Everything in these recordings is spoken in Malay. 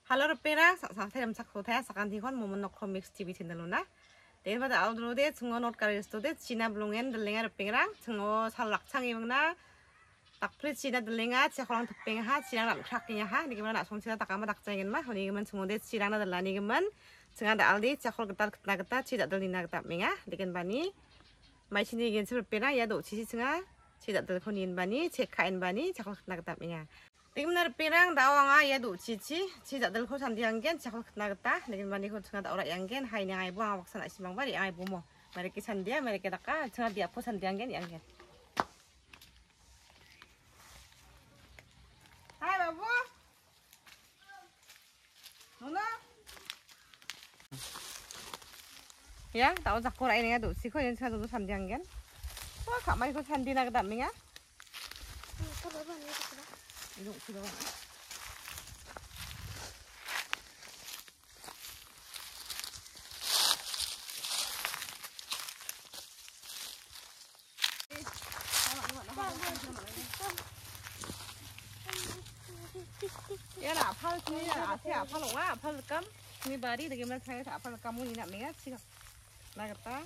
Halo repera, saya ramsak hotel sakan tikon momen nok comics TV channel luna. Deh pada audio deh cungo not karis tu deh Cina belungen delenga repera, cungo salak cangi mengna. Tak perlu Cina delenga, cek orang tepeng ha, Cina nak saknya ha, ni gimana nak Cina tak amat tak cengin mah, ni gimana cungo deh Cina nak delan ni gimana, cungo ada aldi cek orang ketar Cina delina ketar menga, dengan bani, mai Cina gini repera ya do cici cungo Cina delkonin bani, cek kain bani, cek orang ketar menga. Gimana repirang dawanga ya do cici tidak delko sandi anggen cakap kena getah dengan bani ko tengah orang anggen hai ni ai buang waksan ai simbang bari ai bumo mereka sandia mereka taka tengah dia po sandi anggen anggen. Hai babu Nona ya tahu cakap orang ini ya do siko yang tengah do sandi anggen wah kak mai ko sandi nak getah menga 이거 들어가. 얘는 아파를 주니 앞에 아파를 와 아파를 감. 이 발이 되게 만 사이에서 아파를 감으니 나 내가 지금 나겠다.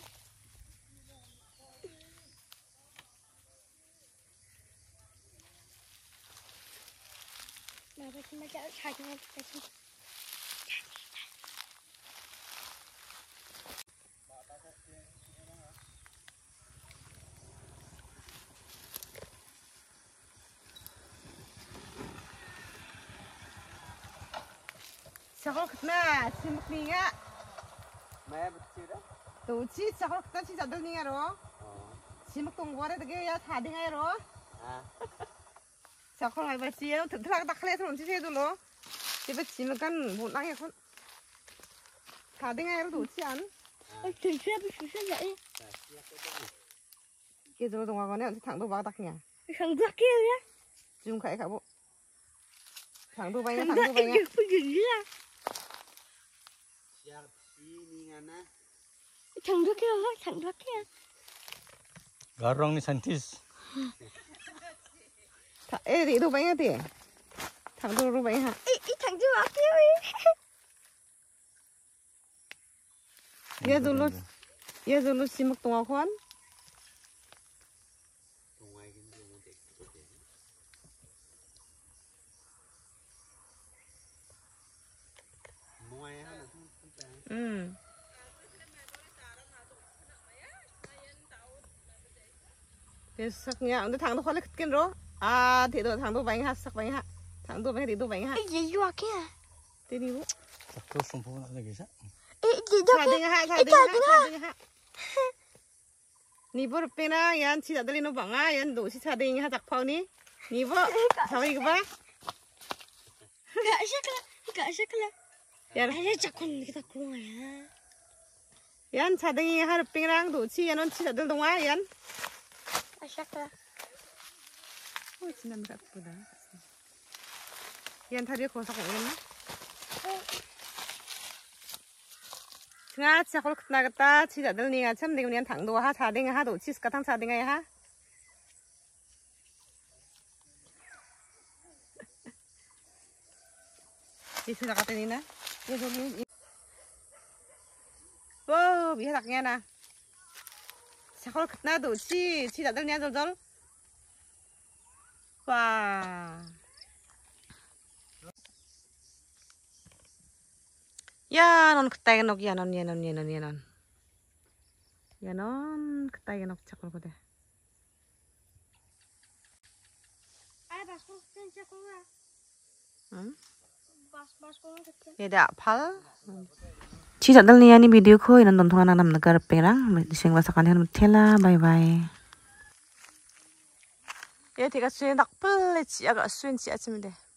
Sakal kena simak ninga. Maya betul dah. Tu ci sakal kena ci jadul ninga ro. Simak tungguare dege ya thading ay ro. Sakal ay basi ya terang tak kles ron ci dulu. Tiba simak kan buat ya kon. Thading ay ro tu ci an. Susah susah vậy. Kia dulu tunggu con này thằng đâu vào tắc nhỉ? Thằng đó kia á. Zoom khẽ cả bộ. Thằng đâu bay Thằng thằng đó đâu bay kia cái gì á? Thằng đó kia á, thằng đó kia. Garong ni santis. Ê thì đâu bay hả tỉ? Thằng đâu bay hả? Ê thằng đó kia đi. Ya dulu simak tunggu kon. Saknya, untuk thằng đó khó lấy kinh rồi. À, thì đồ thằng đó bánh ha, sắc bánh ha. Thằng đó bánh thì đồ bánh ha. Cái gì đó kia? Thế đi bộ. Terus sumpah nak lagi sah. Ê gì đó kia? Thằng ha. Ni bor pena yan chi dadali no banga yan do si sading ha tak phau ni. Ni bo sawi ka ba? Gak sakla. Yan Ay jakon kita kurang ya. yan sading ha pingrang do chi yan on chi dadal donga yan. Sakla. Oh sinan ka puda. Yan thari ko sa ko yan. Nga cha khol khna gata chi dadal ni nga cham ding yan thang do ha sading ha do chi ska thang sading ai ha. Đi sudah kata ni na, ni dulu. Wow, biar taknya na. Sekolah ketna tu, si tak tahu ni ada. Wah. Ya non ketay nok ya non. Ya non ketay nok sekolah kau deh. Ay basko sen sekolah. Ada apa? Ci tak dalnya ni video ko inan tontonan nam negara perang diseng masakan yang tela bye bye. Ya tiga suyen tak pelit agak suyen ci acim deh.